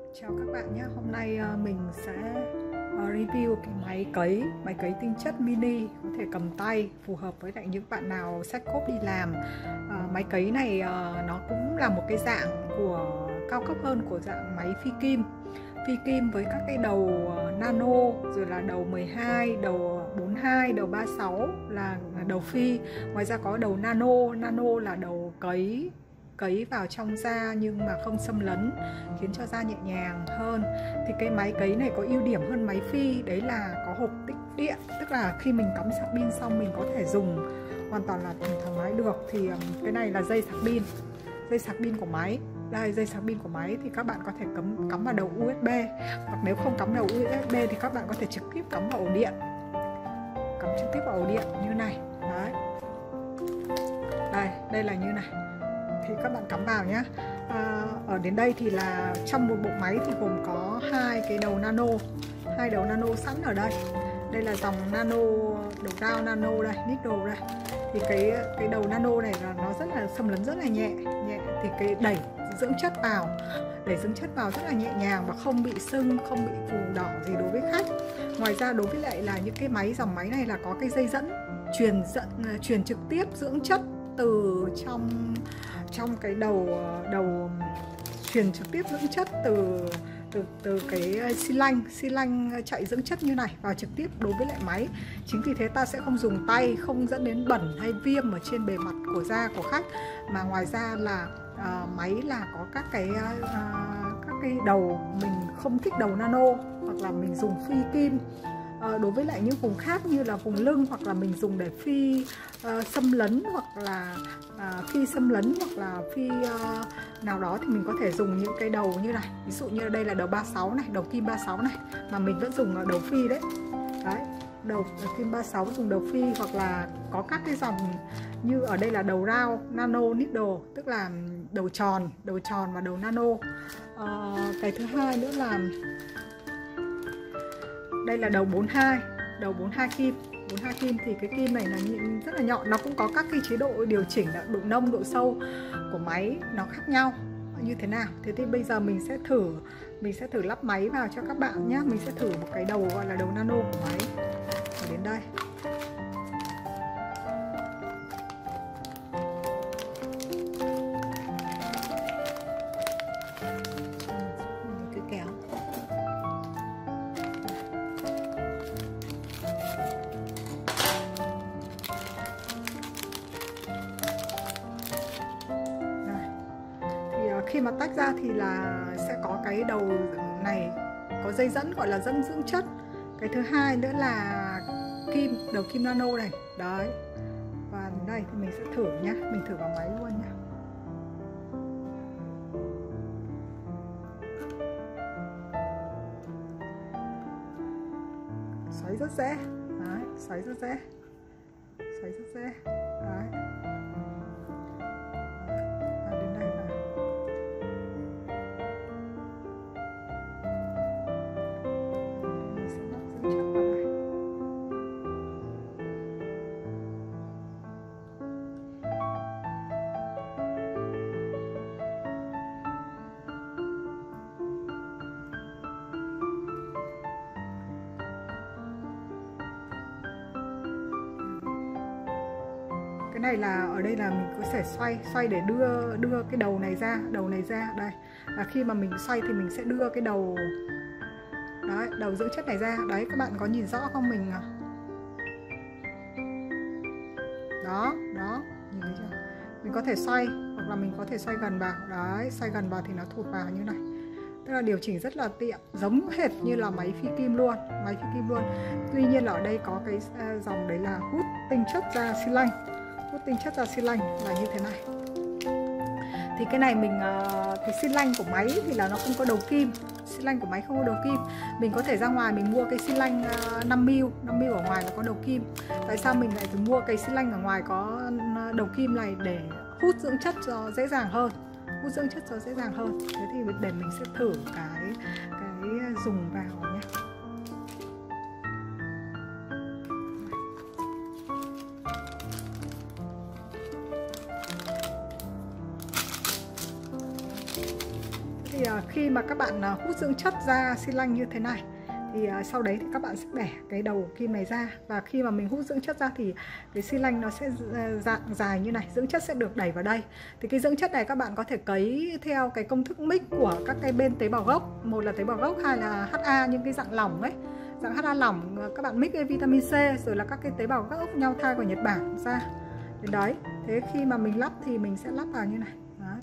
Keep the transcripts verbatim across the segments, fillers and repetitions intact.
Chào các bạn nhé, hôm nay mình sẽ review cái máy cấy, máy cấy tinh chất mini có thể cầm tay, phù hợp với lại những bạn nào xách cốp đi làm. À, máy cấy này nó cũng là một cái dạng của cao cấp hơn của dạng máy phi kim. Phi kim với các cái đầu nano, rồi là đầu mười hai, đầu bốn mươi hai, đầu ba mươi sáu là đầu phi. Ngoài ra có đầu nano, nano là đầu cấy cấy vào trong da nhưng mà không xâm lấn, khiến cho da nhẹ nhàng hơn. Thì cái máy cấy này có ưu điểm hơn máy phi, đấy là có hộp tích điện, tức là khi mình cắm sạc pin xong mình có thể dùng hoàn toàn là thoải mái được. Thì cái này là dây sạc pin, dây sạc pin của máy. Đây, dây sạc pin của máy thì các bạn có thể cắm cắm vào đầu u ét bê, hoặc nếu không cắm đầu u ét bê thì các bạn có thể trực tiếp cắm vào ổ điện, cắm trực tiếp vào ổ điện như này. Đấy, đây, đây là như này. Thì các bạn cắm vào nhé. À, ở đến đây thì là trong một bộ máy thì gồm có hai cái đầu nano, hai đầu nano sẵn ở đây. Đây là dòng nano, đầu dao nano đây, needle đây. Thì cái cái đầu nano này là nó rất là xâm lấn rất là nhẹ, nhẹ. Thì cái đẩy dưỡng chất vào, đẩy dưỡng chất vào rất là nhẹ nhàng và không bị sưng, không bị phù đỏ gì đối với khách. Ngoài ra đối với lại là những cái máy dòng máy này là có cái dây dẫn truyền dẫn truyền trực tiếp dưỡng chất từ trong trong cái đầu đầu truyền trực tiếp dưỡng chất từ từ từ cái xi lanh xi lanh chạy dưỡng chất như này vào trực tiếp đối với lại máy. Chính vì thế ta sẽ không dùng tay, không dẫn đến bẩn hay viêm ở trên bề mặt của da của khách. Mà ngoài ra là uh, máy là có các cái uh, các cái đầu mình không thích đầu nano, hoặc là mình dùng phi kim. À, đối với lại những vùng khác như là vùng lưng, hoặc là mình dùng để phi uh, xâm lấn, hoặc là uh, phi xâm lấn, hoặc là phi uh, nào đó thì mình có thể dùng những cái đầu như này. Ví dụ như đây là đầu ba mươi sáu này, đầu kim ba mươi sáu này, mà mình vẫn dùng đầu phi đấy. Đấy, đầu, đầu kim ba mươi sáu dùng đầu phi, hoặc là có các cái dòng như ở đây là đầu round nano needle, tức là đầu tròn, đầu tròn và đầu nano. Uh, cái thứ hai nữa là đây là đầu bốn mươi hai, đầu bốn mươi hai kim, bốn mươi hai kim thì cái kim này là rất là nhọn. Nó cũng có các cái chế độ điều chỉnh độ nông, độ sâu của máy nó khác nhau như thế nào. Thế thì bây giờ mình sẽ thử mình sẽ thử lắp máy vào cho các bạn nhé. Mình sẽ thử một cái đầu gọi là đầu nano của máy. Và đến đây. Khi mà tách ra thì là sẽ có cái đầu này có dây dẫn gọi là dẫn dưỡng chất. Cái thứ hai nữa là kim, đầu kim nano này. Đấy. Và đây thì mình sẽ thử nhá, mình thử vào máy luôn nhá. Xoáy rất dễ. Đấy, xoáy rất dễ. Xoáy rất dễ. Đấy. Cái này là ở đây là mình có thể xoay xoay để đưa đưa cái đầu này ra, đầu này ra. Đây là khi mà mình xoay thì mình sẽ đưa cái đầu đấy, đầu dưỡng chất này ra. Đấy, các bạn có nhìn rõ không? Mình đó đó, nhìn thấy chưa? Mình có thể xoay, hoặc là mình có thể xoay gần vào. Đấy, xoay gần vào thì nó thụt vào như này. Tức là điều chỉnh rất là tiện, giống hệt như là máy phi kim luôn, máy phi kim luôn. Tuy nhiên là ở đây có cái dòng đấy là hút tinh chất ra xi lanh, hút tinh chất ra xi lanh là như thế này. Thì cái này mình cái xi lanh của máy thì là nó không có đầu kim, xi lanh của máy không có đầu kim. Mình có thể ra ngoài mình mua cái xi lanh năm mi li mét, năm mi li mét ở ngoài là có đầu kim. Tại sao mình lại mua cái xi lanh ở ngoài có đầu kim này? Để hút dưỡng chất cho dễ dàng hơn, hút dưỡng chất cho dễ dàng hơn. Thế thì để mình sẽ thử cái cái dùng vào nhé. thì uh, khi mà các bạn uh, hút dưỡng chất ra xi lanh như thế này thì uh, sau đấy thì các bạn sẽ bẻ cái đầu kim này ra, và khi mà mình hút dưỡng chất ra thì cái xi lanh nó sẽ dạng dài như này, dưỡng chất sẽ được đẩy vào đây. Thì cái dưỡng chất này các bạn có thể cấy theo cái công thức mix của các cái bên tế bào gốc, một là tế bào gốc, hai là hát a, những cái dạng lỏng ấy, dạng hát a lỏng các bạn mix với vitamin C, rồi là các cái tế bào gốc nhau thai của Nhật Bản ra. Đến đấy, thế khi mà mình lắp thì mình sẽ lắp vào như này. Đấy.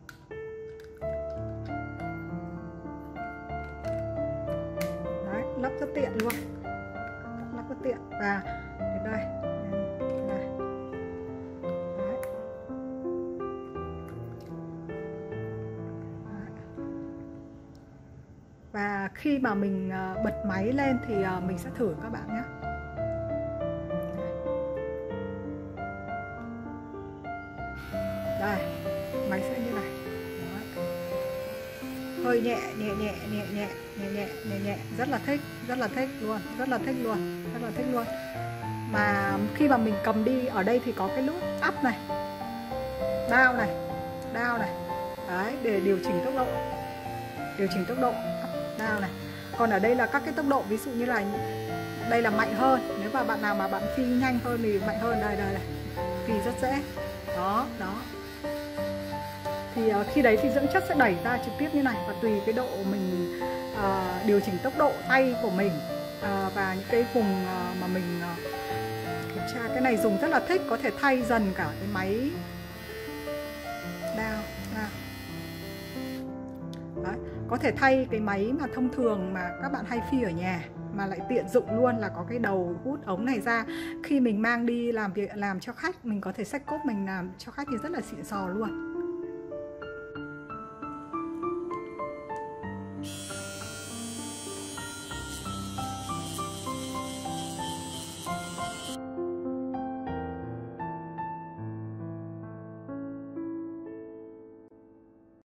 Đấy, lắp rất tiện luôn, lắp rất tiện. Và đến đây, đến đây. Đấy. Đấy. Và khi mà mình bật máy lên thì mình sẽ thử các bạn nhé. Đây, máy sẽ như này. Đó. Hơi nhẹ, nhẹ, nhẹ, nhẹ, nhẹ, nhẹ, nhẹ, nhẹ, nhẹ, rất là thích, rất là thích luôn, rất là thích luôn, rất là thích luôn. Mà khi mà mình cầm đi, ở đây thì có cái nút up này, down này, down này, đấy, để điều chỉnh tốc độ, điều chỉnh tốc độ, up, down này. Còn ở đây là các cái tốc độ, ví dụ như là đây là mạnh hơn, nếu mà bạn nào mà bạn phi nhanh hơn thì mạnh hơn, đây, đây này, phi rất dễ, đó, đó. Thì uh, khi đấy thì dưỡng chất sẽ đẩy ra trực tiếp như này, và tùy cái độ mình uh, điều chỉnh tốc độ tay của mình uh, và những cái vùng uh, mà mình uh, kiểm tra. Cái này dùng rất là thích, có thể thay dần cả cái máy đao, đao. Đấy, có thể thay cái máy mà thông thường mà các bạn hay phi ở nhà, mà lại tiện dụng luôn là có cái đầu hút ống này ra. Khi mình mang đi làm việc, làm cho khách, mình có thể xách cốp mình làm cho khách thì rất là xịn sò luôn.